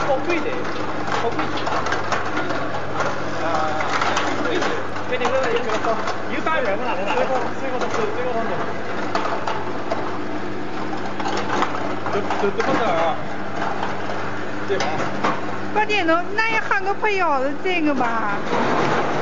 好贵的，好贵。给你个100元，我拿来拿。这个放着。这放这儿啊。对吧？ 快点咯，那要喊个朋友这个吧。